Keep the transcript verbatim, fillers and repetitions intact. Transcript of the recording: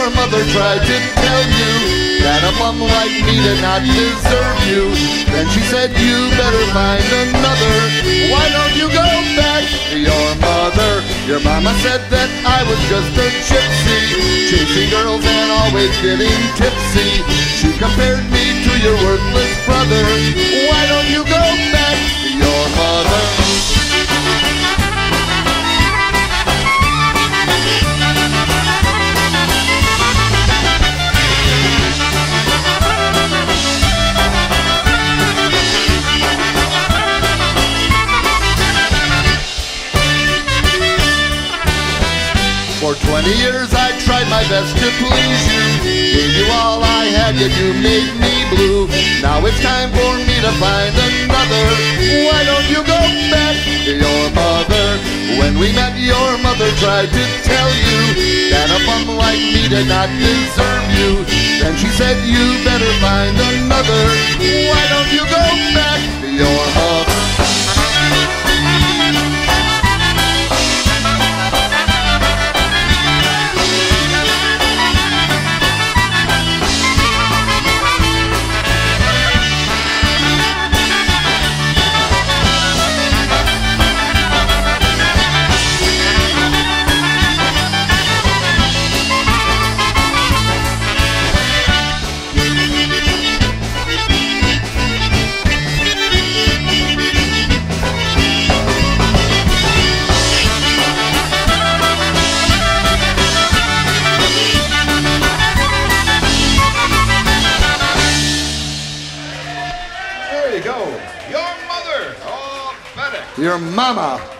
mother tried to tell you that a bum like me did not deserve you. Then she said, you better find another. Why don't you go back to your mother? Your mama said that I was just a gypsy, chasing girls and always getting tipsy. She compared me to your worthless brother. Why don't you go back to your mother? For twenty years I tried my best to please you, gave you all I had, yet you made me blue. Now it's time for me to find another. Why don't you go back to your mother? When we met, your mother tried to tell you that a bum like me did not deserve you. Then she said, you better find another. Why don't you go back to your mother? There you go. Your mother. Oh, better. Your mama.